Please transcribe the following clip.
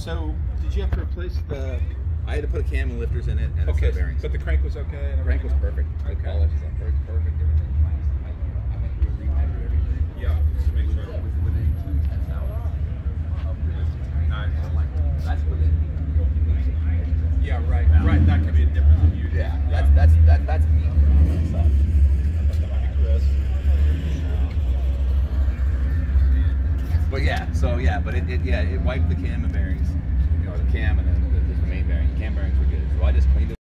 So, did you have to replace the? I had to put a cam and lifters in it and a set of bearings. But the crank was okay. And crank was perfect. Okay. The polish is perfect. Yeah, just to make sure. Nice. That's within. Yeah, right. Right. That could be a difference in you. Yeah, that's me. But yeah, so yeah, but it wiped the cam and bearings, you know, the cam and then the main bearing. The cam bearings were good, so I just cleaned it.